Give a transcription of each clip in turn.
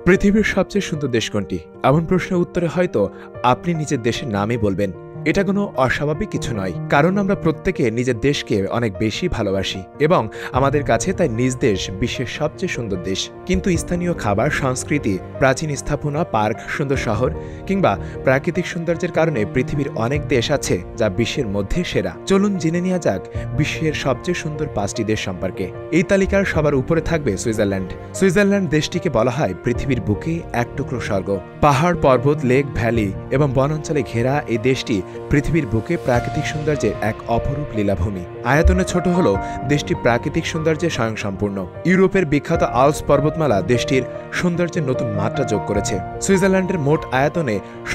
পৃথিবীর সবচেয়ে সুন্দর দেশ কোনটি? এমন প্রশ্নের উত্তরে হয়তো আপনি নিজের দেশের নামই বলবেন। এটা কোনো অস্বাভাবিক কিছু নয়, কারণ আমরা প্রত্যেকে নিজের দেশকে অনেক বেশি ভালোবাসি এবং আমাদের কাছে তাই নিজ দেশ বিশ্বের সবচেয়ে সুন্দর দেশ। কিন্তু স্থানীয় খাবার, সংস্কৃতি, প্রাচীন স্থাপনা, পার্ক, সুন্দর শহর কিংবা প্রাকৃতিক সৌন্দর্যের কারণে পৃথিবীর অনেক দেশ আছে যা বিশ্বের মধ্যে সেরা। চলুন জেনে নেওয়া যাক বিশ্বের সবচেয়ে সুন্দর 5টি দেশ সম্পর্কে। এই তালিকার সবার উপরে থাকবে সুইজারল্যান্ড। সুইজারল্যান্ড দেশটিকে বলা হয় পৃথিবীর বুকে এক টুকরো স্বর্গ। পাহাড়, পর্বত, লেক, ভ্যালি এবং বনাঞ্চলে ঘেরা এই দেশটি পৃথিবীর বুকে প্রাকৃতিক সৌন্দর্যের এক অপরূপ লীলাভূমি। আয়তনে ছোট হলেও দেশটি প্রাকৃতিক সৌন্দর্যে স্বয়ংসম্পূর্ণ। ইউরোপের বিখ্যাত আল্পস পর্বতমালা দেশটির সৌন্দর্যের নতুন মাত্রা যোগ করেছে। সুইজারল্যান্ডের মোট আয়তনে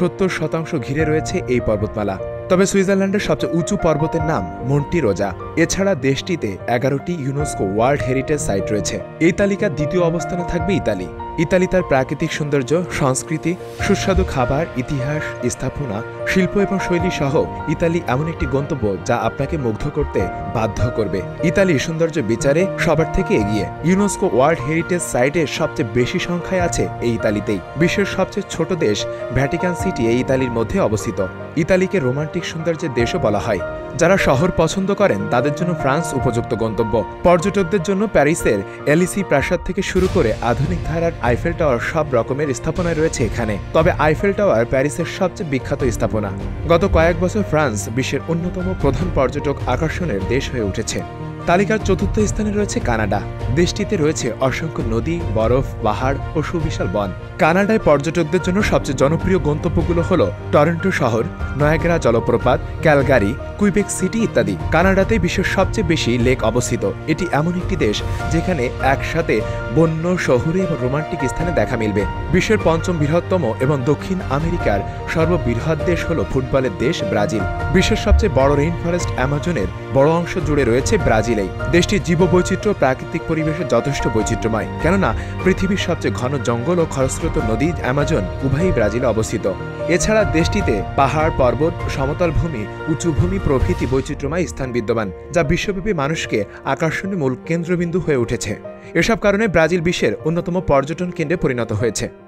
70% ঘিরে রয়েছে এই পর্বতমালা। তবে সুইজারল্যান্ডের সবচেয়ে উঁচু পর্বতের নাম মন্টি রোজা। এছাড়া দেশটিতে 11টি ইউনেস্কো ওয়ার্ল্ড হেরিটেজ সাইট রয়েছে। এই তালিকার দ্বিতীয় অবস্থানে থাকবে ইতালি। ইতালি তার প্রাকৃতিক সৌন্দর্য, সংস্কৃতি, সুস্বাদু খাবার, ইতিহাস, স্থাপনা, শিল্প এবং শৈলী সহ ইতালি এমন একটি গন্তব্য যা আপনাকে মুগ্ধ করতে বাধ্য করবে। ইতালি সৌন্দর্য বিচারে সবার থেকে এগিয়ে। ইউনেস্কো ওয়ার্ল্ড হেরিটেজ সাইটের সবচেয়ে বেশি সংখ্যায় আছে এই ইতালিতেই। বিশ্বের সবচেয়ে ছোট দেশ ভ্যাটিকান সিটি এই ইতালির মধ্যে অবস্থিত। ইতালিকে রোমান্টিক সৌন্দর্যের দেশও বলা হয়। যারা শহর পছন্দ করেন তাদের জন্য ফ্রান্স উপযুক্ত গন্তব্য। পর্যটকদের জন্য প্যারিসের এলিসি প্রাসাদ থেকে শুরু করে আধুনিক ধারার আইফেল টাওয়ার সব রকমের স্থাপনায় রয়েছে এখানে। তবে আইফেল টাওয়ার প্যারিসের সবচেয়ে বিখ্যাত স্থাপনা। গত কয়েক বছর ফ্রান্স বিশ্বের অন্যতম প্রধান পর্যটক আকর্ষণের দেশ হয়ে উঠেছে। তালিকার চতুর্থ স্থানে রয়েছে কানাডা। দেশটিতে রয়েছে অসংখ্য নদী, বরফ, পাহাড় ও সুবিশাল বন। কানাডায় পর্যটকদের জন্য সবচেয়ে জনপ্রিয় গন্তব্যগুলো হল টরন্টো শহর, নয়াগ্রা জলপ্রপাত, ক্যালগারি, কুইবেক সিটি ইত্যাদি। কানাডাতে বিশ্বের সবচেয়ে বেশি লেক অবস্থিত। এটি এমন একটি দেশ যেখানে একসাথে বন্য, শহুরে এবং রোমান্টিক স্থানে দেখা মিলবে। বিশ্বের 5ম বৃহত্তম এবং দক্ষিণ আমেরিকার সর্ববৃহৎ দেশ হল ফুটবলের দেশ ব্রাজিল। বিশ্বের সবচেয়ে বড় রেইন ফরেস্ট অ্যামাজনের বড় অংশ জুড়ে রয়েছে ব্রাজিলেই। দেশটির জীববৈচিত্র্য প্রাকৃতিক পরিবেশে যথেষ্ট বৈচিত্র্যময়, কেননা পৃথিবীর সবচেয়ে ঘন জঙ্গল ও খরস্রোত নদী অ্যামাজন উভয়ই ব্রাজিলে অবস্থিত। এছাড়া দেশটিতে পাহাড়, পর্বত, সমতল ভূমি, উঁচু ভূমি প্রভৃতি বৈচিত্র্যময় স্থান বিদ্যমান, যা বিশ্বব্যাপী মানুষকে আকর্ষণীয় মূল কেন্দ্রবিন্দু হয়ে উঠেছে। এসব কারণে ব্রাজিল বিশ্বের অন্যতম পর্যটন কেন্দ্রে পরিণত হয়েছে।